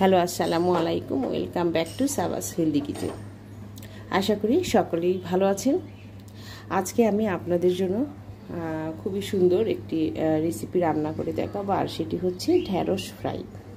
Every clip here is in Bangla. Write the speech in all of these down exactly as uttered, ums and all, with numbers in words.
হ্যালো, আসসালামু আলাইকুম। Welcome back to Sabash healthy kitchen. আশা করি সকলেই ভালো আছেন। আজকে আমি আপনাদের জন্য খুবই সুন্দর একটি রেসিপি রান্না করে দেখাবো, আর সেটি হচ্ছে ঢ্যাঁড়স ফ্রাই।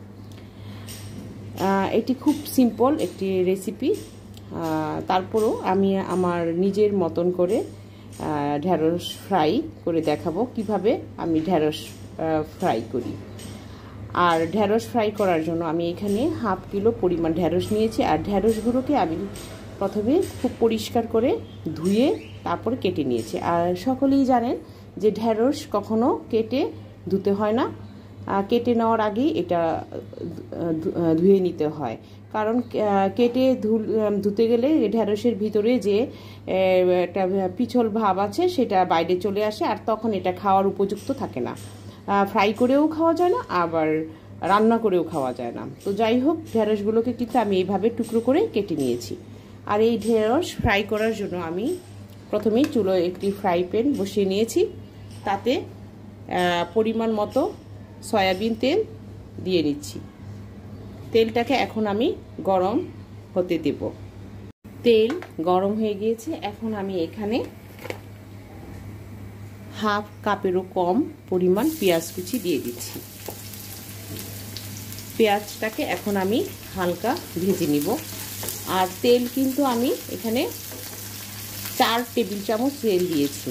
এটি খুব সিম্পল একটি রেসিপি, তারপরও আমি আমার নিজের মতন করে ঢ্যাঁড়স ফ্রাই করে দেখাবো কিভাবে আমি ঢ্যাঁড়স ফ্রাই করি। আর ঢ্যাঁড়স ফ্রাই করার জন্য আমি এখানে হাফ কিলো পরিমাণ ঢ্যাঁড়স নিয়েছি। আর ঢ্যাঁড়সগুলোকে আমি প্রথমে খুব পরিষ্কার করে ধুয়ে তারপরে কেটে নিয়েছি। আর সকলেই জানেন যে ঢ্যাঁড়স কখনো কেটে ধুতে হয় না, কেটে নেওয়ার আগেই এটা ধুয়ে নিতে হয়। কারণ কেটে ধুতে গেলে ঢ্যাঁড়সের ভিতরে যে একটা পিছল ভাব আছে সেটা বাইরে চলে আসে, আর তখন এটা খাওয়ার উপযুক্ত থাকে না। ফ্রাই করেও খাওয়া যায় না, আবার রান্না করেও খাওয়া যায় না। তো যাই হোক, ঢেঁড়সগুলোকে কিন্তু আমি এইভাবে টুকরো করে কেটে নিয়েছি। আর এই ঢেঁড়স ফ্রাই করার জন্য আমি প্রথমেই চুলোয় একটি ফ্রাই প্যান বসিয়ে নিয়েছি। তাতে পরিমাণ মতো সয়াবিন তেল দিয়ে নিচ্ছি। তেলটাকে এখন আমি গরম হতে দেব। তেল গরম হয়ে গিয়েছে। এখন আমি এখানে হাফ কাপেরও কম পরিমাণ পেঁয়াজ কুচি দিয়ে দিচ্ছি। পেঁয়াজটাকে এখন আমি হালকা ভেজে নিব। আর তেল কিন্তু আমি এখানে চার টেবিল চামচ তেল দিয়েছি।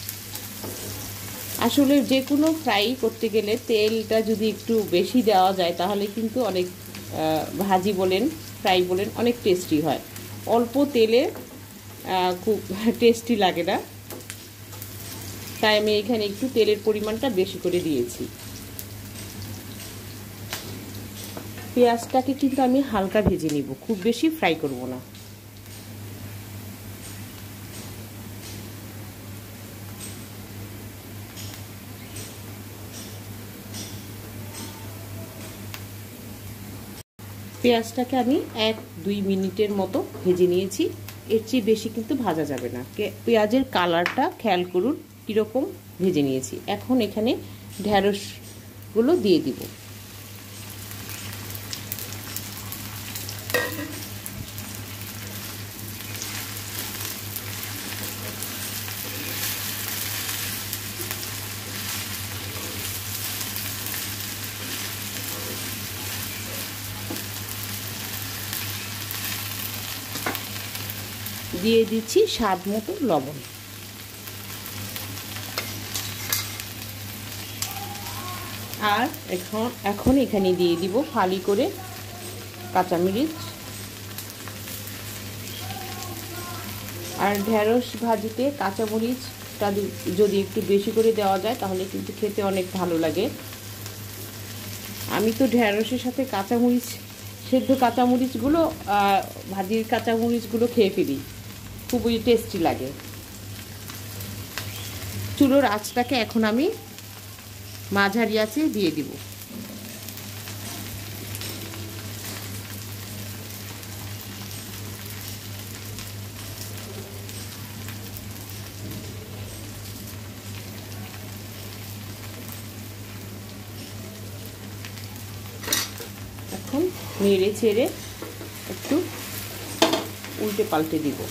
আসলে যে কোনো ফ্রাই করতে গেলে তেলটা যদি একটু বেশি দেওয়া যায় তাহলে কিন্তু অনেক ভাজি বলেন ফ্রাই বলেন অনেক টেস্টি হয়। অল্প তেলে খুব টেস্টি লাগে না, তাই আমি এখানে একটু তেলের পরিমাণটা বেশি করে দিয়েছি। পেঁয়াজটাকে কিন্তু আমি হালকা ভেজে নিব, খুব বেশি ফ্রাই করব না। পেঁয়াজটাকে আমি এক দুই মিনিটের মতো ভেজে নিয়েছি। এর চেয়ে বেশি কিন্তু ভাজা যাবে না। পেঁয়াজের কালারটা খেয়াল করুন কীরকম ভেজে নিয়েছি। এখন এখানে ঢ্যাঁড়সগুলো দিয়ে দিব। দিয়ে দিচ্ছি স্বাদ মতো লবণ। আর এখন এখন এখানে দিয়ে দিব ফালি করে কাঁচামরিচ। আর ঢ্যাঁড়স ভাজিতে কাঁচামরিচটা যদি একটু বেশি করে দেওয়া যায় তাহলে কিন্তু খেতে অনেক ভালো লাগে। আমি তো ঢ্যাঁড়সের সাথে কাঁচামরিচ, সেদ্ধ কাঁচামরিচগুলো, ভাজির কাঁচামরিচগুলো খেয়ে ফেলি, খুবই টেস্টি লাগে। চুলোর আঁচটাকে এখন আমি মাঝারি আঁচে দিয়ে দিব। এখন নেড়ে ছেড়ে একটু উল্টে পাল্টে দিব।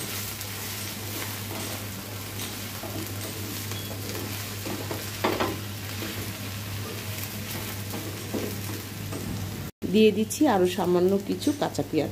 দিয়ে দিচ্ছি আরো সামান্য কিছু কাঁচা পেঁয়াজ।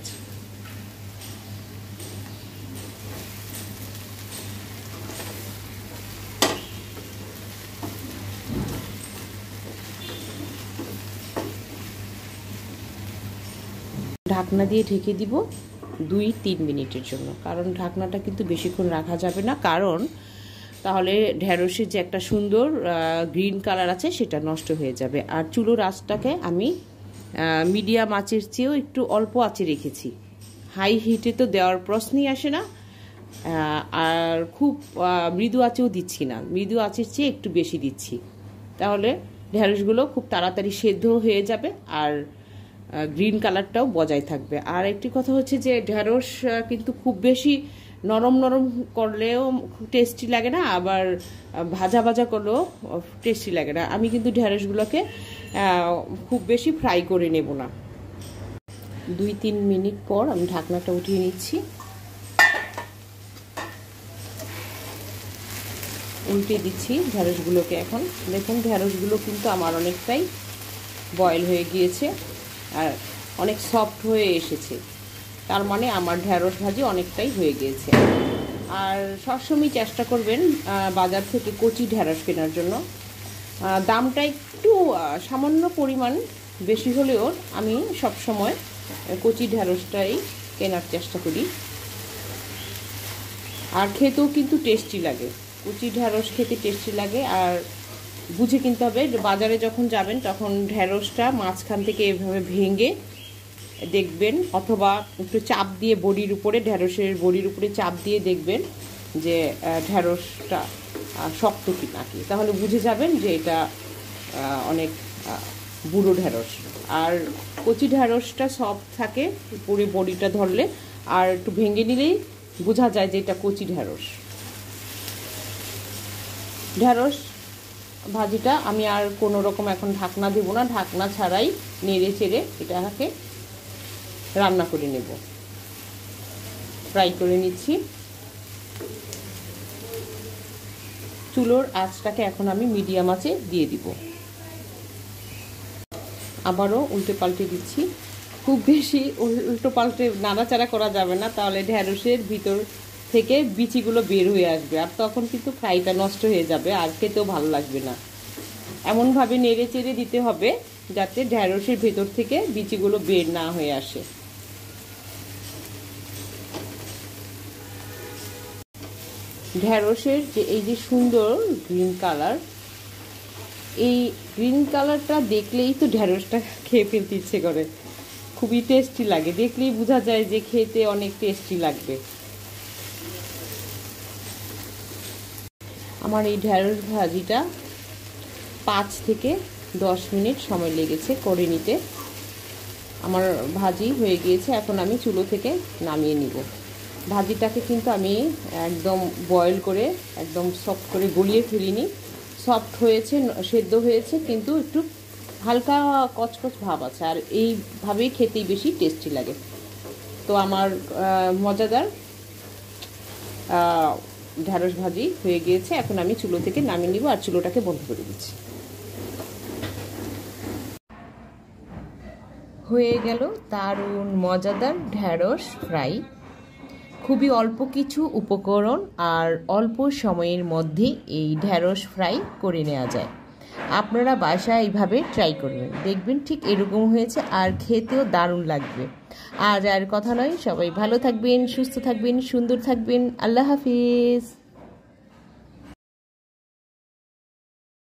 ঢাকনা দিয়ে ঢেকে দিব দুই তিন মিনিটের জন্য। কারণ ঢাকনাটা কিন্তু বেশিক্ষণ রাখা যাবে না, কারণ তাহলে ঢ্যাঁড়সের যে একটা সুন্দর গ্রিন কালার আছে সেটা নষ্ট হয়ে যাবে। আর চুলোর আঁচটাকে আমি মিডিয়াম আঁচের চেয়েও একটু অল্প আঁচে রেখেছি। হাই হিটে তো দেওয়ার প্রশ্নই আসে না, আর খুব মৃদু আঁচেও দিচ্ছি না, মৃদু আঁচের চেয়ে একটু বেশি দিচ্ছি। তাহলে ঢ্যাঁড়সগুলো খুব তাড়াতাড়ি সেদ্ধ হয়ে যাবে আর গ্রিন কালারটাও বজায় থাকবে। আর একটি কথা হচ্ছে যে ঢ্যাঁড়স কিন্তু খুব বেশি নরম নরম করলেও টেস্টি লাগে না, আবার ভাজা ভাজা করলেও টেস্টি লাগে না। আমি কিন্তু ঢ্যাঁড়সগুলোকে খুব বেশি ফ্রাই করে নেব না। দুই তিন মিনিট পর আমি ঢাকনাটা উঠিয়ে নিচ্ছি, উল্টে দিচ্ছি ঢেঁড়সগুলোকে। এখন দেখুন ঢেঁড়সগুলো কিন্তু আমার অনেকটাই বয়েল হয়ে গিয়েছে আর অনেক সফট হয়ে এসেছে, তার মানে আমার ঢেঁড়স ভাজি অনেকটাই হয়ে গিয়েছে। আর সবসময় চেষ্টা করবেন বাজার থেকে কচি ঢেঁড়স কেনার জন্য। দামটা একটু সামান্য পরিমাণ বেশি হলেও আমি সব সময় কচি ঢেঁড়সটাই কেনার চেষ্টা করি, আর খেতেও কিন্তু টেস্টি লাগে। কচি ঢেঁড়স খেতে টেস্টি লাগে। আর বুঝে কিনতে হবে, বাজারে যখন যাবেন তখন ঢেঁড়সটা মাঝখান থেকে এভাবে ভেঙে দেখবেন, অথবা একটু চাপ দিয়ে বড়ির উপরে, ঢেঁড়সের বড়ির উপরে চাপ দিয়ে দেখবেন যে ঢেঁড়সটা শক্ত কি নাকি, তাহলে বুঝে যাবেন যে এটা অনেক বুড়ো ঢেঁড়স। আর কচি ঢেঁড়সটা সফট থাকে পুরো বড়িটা ধরলে, আর একটু ভেঙে নিলেই বোঝা যায় যে এটা কচি ঢেঁড়স। ঢেঁড়স ভাজিটা আমি আর কোনো রকম এখন ঢাকনা দেব না, ঢাকনা ছাড়াই নেড়ে চেড়ে এটাকে রান্না করে নেব, ফ্রাই করে নিচ্ছি। চুলোর আঁচটাকে এখন আমি মিডিয়াম আঁচে দিয়ে দিব। আবারও উল্টে পাল্টে দিচ্ছি। খুব বেশি উল্টো পাল্টে নাড়াচাড়া করা যাবে না, তাহলে ঢেঁড়সের ভিতর থেকে বিচিগুলো বের হয়ে আসবে, আর তখন কিন্তু ফ্রাইটা নষ্ট হয়ে যাবে আর খেতেও ভালো লাগবে না। এমনভাবে নেড়ে চেড়ে দিতে হবে যাতে ঢেঁড়সের ভেতর থেকে বিচিগুলো বের না হয়ে আসে। ঢেঁড়সের যে এই যে সুন্দর গ্রিন কালার, এই গ্রিন কালারটা দেখলেই তো ঢেঁড়সটা খেয়ে ফেলতে ইচ্ছে করে, খুবই টেস্টি লাগে, দেখলেই বোঝা যায় যে খেতে অনেক টেস্টি লাগবে। আমার এই ঢেঁড়স ভাজিটা পাঁচ থেকে দশ মিনিট সময় লেগেছে করে নিতে। আমার ভাজি হয়ে গিয়েছে, এখন আমি চুলো থেকে নামিয়ে নিব। ভাজিটাকে কিন্তু আমি একদম বয়েল করে একদম সফট করে গলিয়ে ফেলিনি, সফট হয়েছে, সেদ্ধ হয়েছে, কিন্তু একটু হালকা কচকচ ভাব আছে, আর এইভাবেই খেতেই বেশি টেস্টি লাগে। তো আমার মজাদার ঢেঁড়স ভাজি হয়ে গিয়েছে, এখন আমি চুলো থেকে নামিয়ে নিব আর চুলোটাকে বন্ধ করে দিচ্ছি। হয়ে গেল দারুণ মজাদার ঢেঁড়স ফ্রাই। খুবই অল্প কিছু উপকরণ আর অল্প সময়ের মধ্যে এই ঢেঁড়স ফ্রাই করে নেওয়া যায়। আপনারা বাসায় এইভাবে ট্রাই করবেন, দেখবেন ঠিক এরকম হয়েছে আর খেতেও দারুণ লাগবে। আজ আর কথা নয়, সবাই ভালো থাকবেন, সুস্থ থাকবেন, সুন্দর থাকবেন। আল্লাহ হাফিজ।